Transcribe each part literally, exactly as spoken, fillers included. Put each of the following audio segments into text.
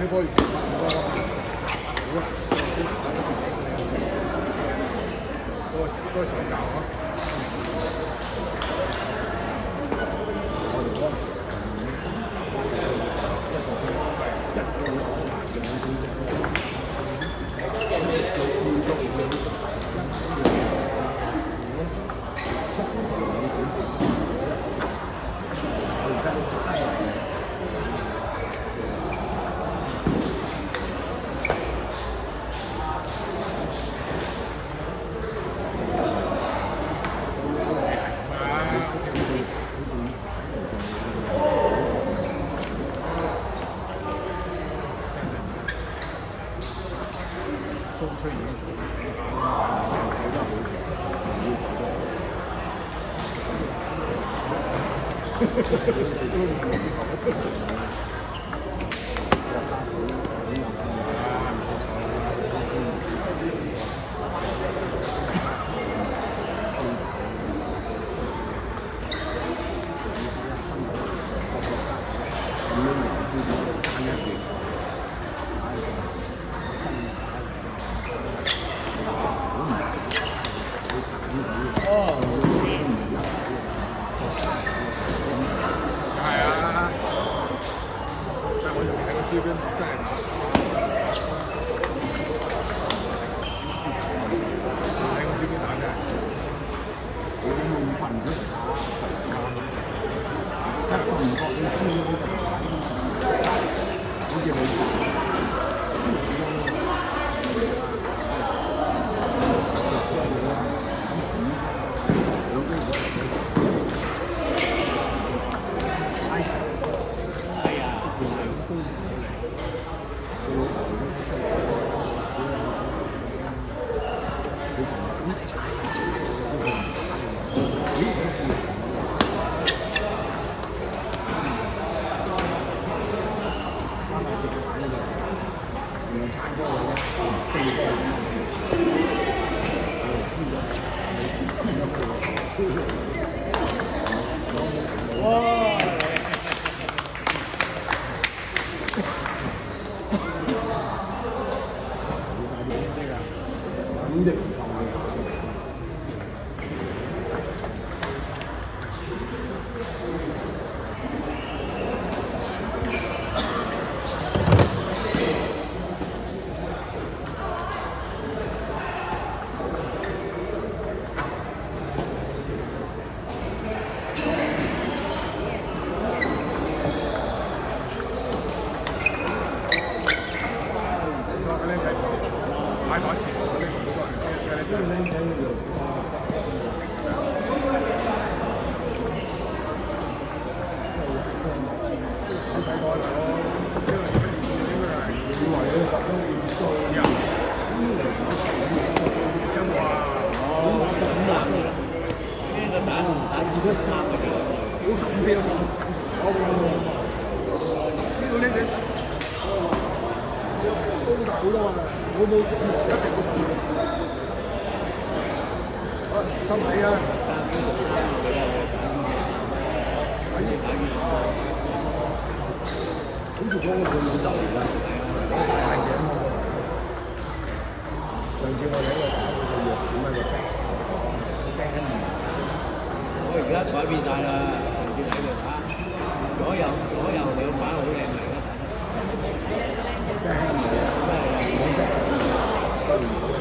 呢波，多多手教啊！风吹雨打，这边在哪？来，我这边打开。我这边换的太放以后，这注意力直接回去。有十五邊有十五，好呢度呢隻高大好多啊！我冇十五，一定冇十五。好，心死啊！好似嗰個佢老豆嚟㗎，我戴眼鏡啊！上次我喺度打佢個藥，點解個病？我而家改變晒啦，上次喺度打，左右左右兩把好靚嚟啦，真係真係冇識。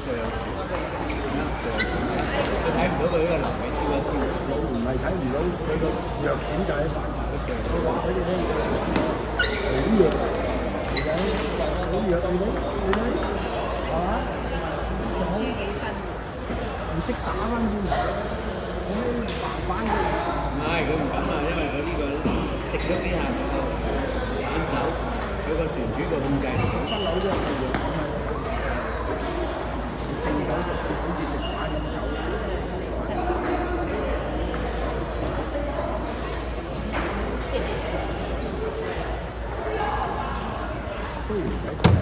佢睇唔到佢呢個流尾超級跳， 我唔係睇唔到佢個弱點就喺範疇嗰度，佢話俾你聽，好弱，你睇好弱，你睇你睇，係嘛？好唔識打翻轉頭，咁樣扮翻佢。 唔係佢唔敢啊，因為佢呢個食咗幾下嗰個反手，佢個旋轉個控制唔到。 不嬲都係弱咁啊！正手好似直板咁走。雖然喺度，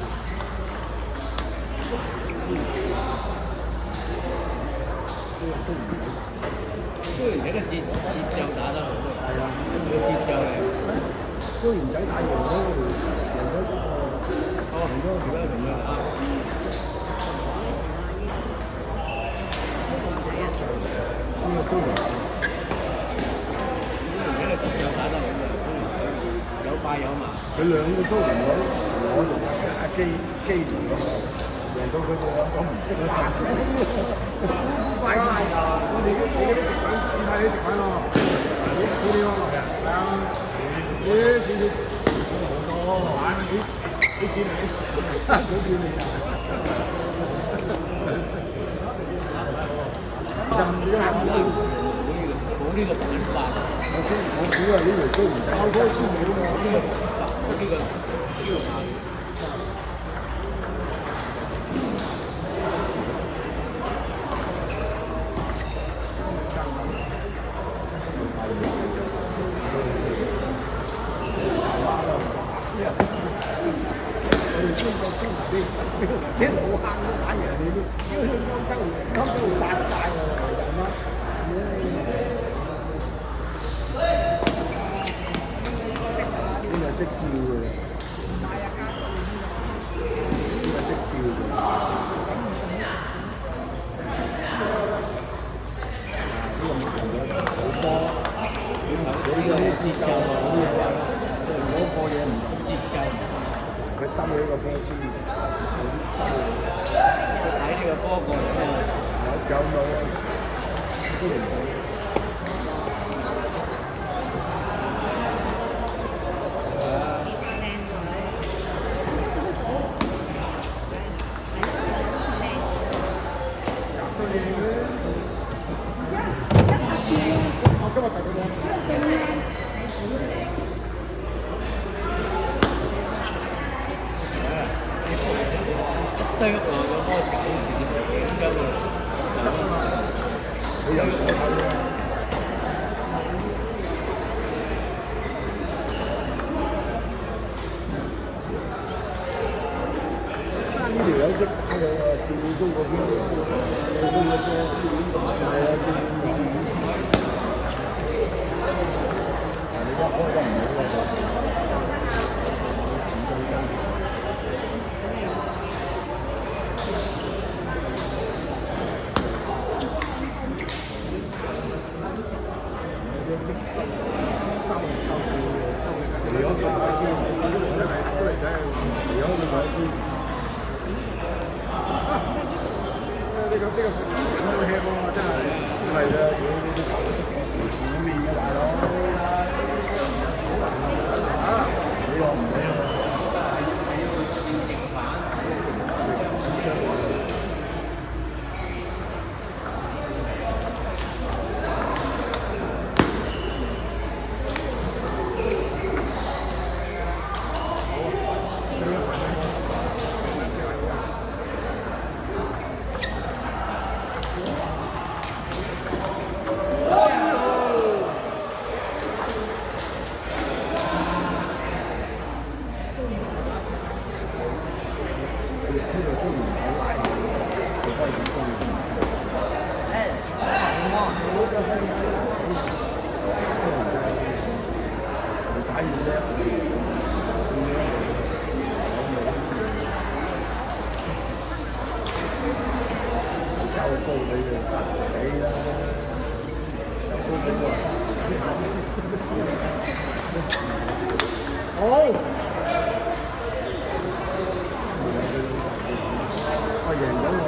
雖然喺個節節奏打得好，係啊，個節奏係。 雖然仔太陽嗰個贏咗嗰個， 哦，而家而家咁樣啊。 呢個雖然， 而家個節奏打得好嘅，有快有慢。 佢兩個蘇聯佬，我同阿基基連嗰個贏到佢哋兩個唔識去打。快快啊！我哋你嗰啲直板似太啲直板喎，你你你喎，係啊，係啊，咦，少少好多，買你你似唔似？佢叫你啊！就唔知係冇冇呢個辦法。 我先我少啊！呢條都唔教科書嚟㗎嘛，呢個呢個呢個辦。 啲老坑都打贏你都，歐洲歐洲殺曬㗎啦，係嘛？呢個識叫㗎啦，呢個識叫㗎。呢個慢咗好多，呢個節奏好嘢，嗰個嘢唔同節奏，佢兜呢個波先。 睇呢個波過嚟咧， 有有冇都嚟到。我今日特別對落個波球直接影咗佢， 你有火頭嘅。呢條友識打嘅喎，跳高嗰邊，跳高嗰邊，係啊，跳高。但係你而家開得唔好啊！錢都爭。收收收收，離開個台先，真係衰仔，離開個台先。呢個呢個好吃喎，真係，係啊，佢呢啲球識苦面嘅大佬，啊，你話唔理啊？正反。贏咗。